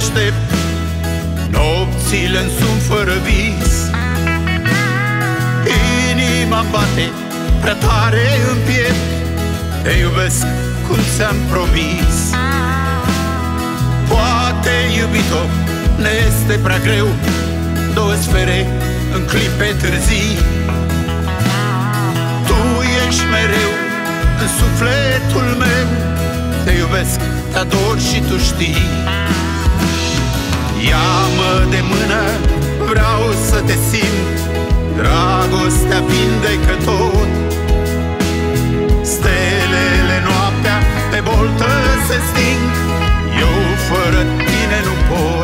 aștept, nopțile-mi sunt fără vis. Inima-mi bate prea tare în piept, te iubesc cum ți-am promis. Poate, iubito, ne este prea greu, două sfere în clipe târzii. Tu ești mereu în sufletul meu, te iubesc, te ador și tu știi. Ia-mă de mână, vreau să te simt, dragostea vindecă tot. Stelele noaptea pe boltă se sting, eu fără tine nu pot.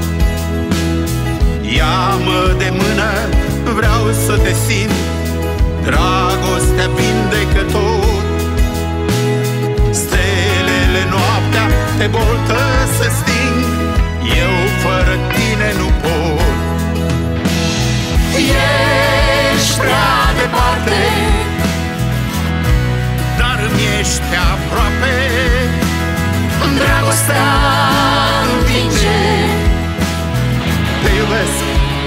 Ia-mă de mână, vreau să te simt, dragostea vindecă tot. Stelele noaptea pe boltă se sting, eu fără tine nu pot. Ești prea departe, dar îmi ești aproape. Dragostea învinge. Te iubesc,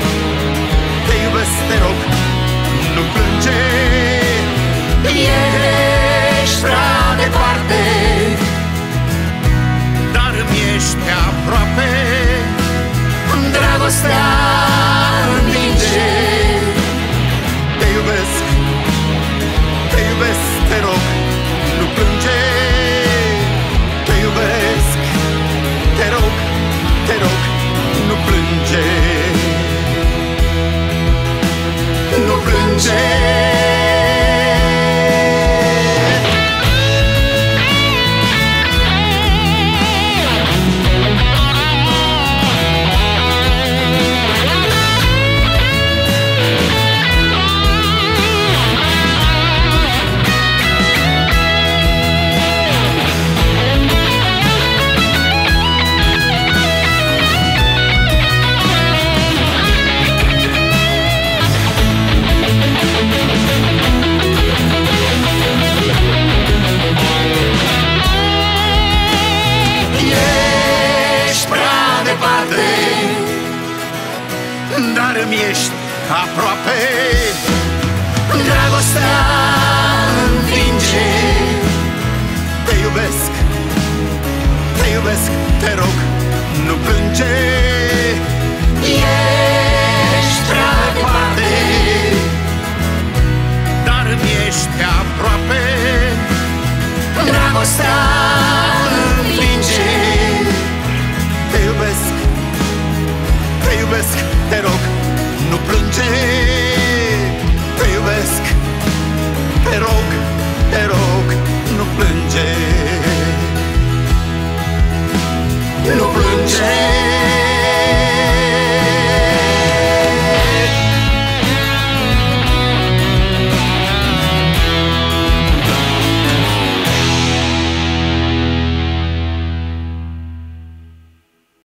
te rog, nu plânge. Ești prea departe, dar îmi ești aproape. Dragostea învinge. Te iubesc, te rog, nu plânge. Te iubesc, te rog, nu plânge. Nu plânge. Dar îmi ești aproape. Dragostea